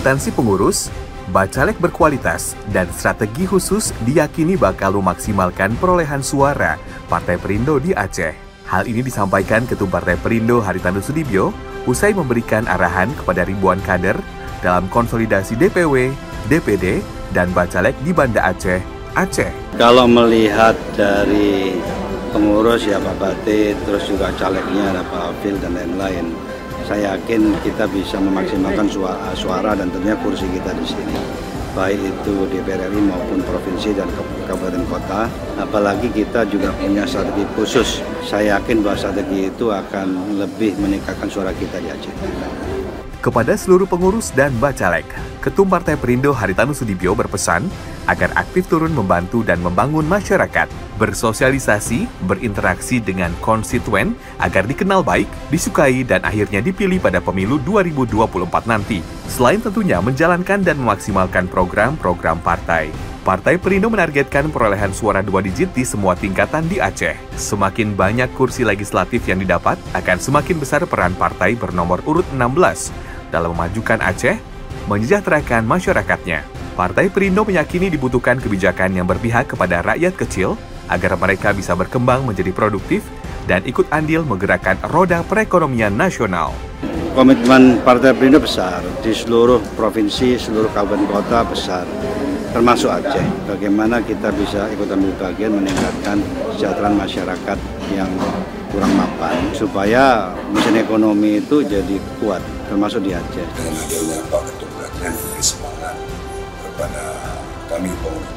kompetensi pengurus, bacalek berkualitas, dan strategi khusus diyakini bakal memaksimalkan perolehan suara Partai Perindo di Aceh. Hal ini disampaikan Ketum Partai Perindo Haritanu Sudibyo usai memberikan arahan kepada ribuan kader dalam konsolidasi DPW, DPD, dan bacalek di Banda Aceh, Aceh. Kalau melihat dari pengurus ya Pak Batit, terus juga calegnya ada Pak Afil dan lain-lain, saya yakin kita bisa memaksimalkan suara dan tentunya kursi kita di sini, baik itu DPR RI maupun provinsi dan kabupaten kota. Apalagi kita juga punya strategi khusus. Saya yakin bahwa strategi itu akan lebih meningkatkan suara kita di Aceh. Kepada seluruh pengurus dan bacalek, Ketum Partai Perindo Haritanu Sudibyo berpesan agar aktif turun membantu dan membangun masyarakat, bersosialisasi, berinteraksi dengan konstituen agar dikenal baik, disukai, dan akhirnya dipilih pada pemilu 2024 nanti. Selain tentunya menjalankan dan memaksimalkan program-program partai. Partai Perindo menargetkan perolehan suara 2 digit di semua tingkatan di Aceh. Semakin banyak kursi legislatif yang didapat, akan semakin besar peran partai bernomor urut 16 dalam memajukan Aceh, menyejahterakan masyarakatnya. Partai Perindo meyakini dibutuhkan kebijakan yang berpihak kepada rakyat kecil agar mereka bisa berkembang menjadi produktif dan ikut andil menggerakkan roda perekonomian nasional. Komitmen Partai Perindo besar di seluruh provinsi, seluruh kabupaten kota besar, termasuk Aceh. Bagaimana kita bisa ikut ambil bagian meningkatkan kesejahteraan masyarakat yang kurang mapan, supaya mesin ekonomi itu jadi kuat, termasuk di Aceh. Dengan adanya Pak Ketum Rakyat memberi semangat kepada kami pengurus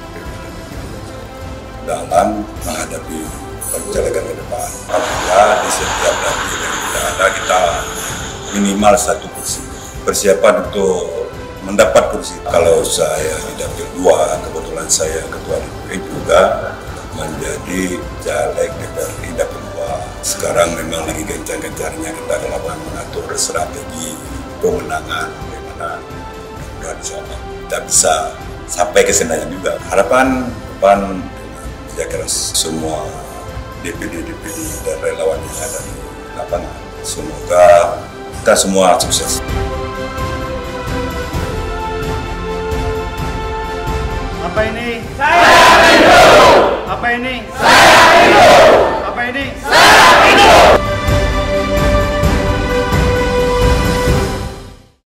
dalam menghadapi pencalekan ke depan. Apabila di setiap dapil yang tidak ada, kita minimal 1 kursi. Persiapan untuk mendapat kursi. Kalau saya di dapil 2, kebetulan saya ketua DPR juga menjadi caleg DPR di dapil 2. Sekarang memang lagi gencar-gencarnya kita dalam mengatur strategi pemenangan, bagaimana kita bisa sampai ke sana juga. Harapan depan saya kira semua DPD dan relawan yang ada di lapangan. Semoga kita semua sukses. Apa ini? Saya Perindo. Apa ini? Saya Perindo. Apa ini? Saya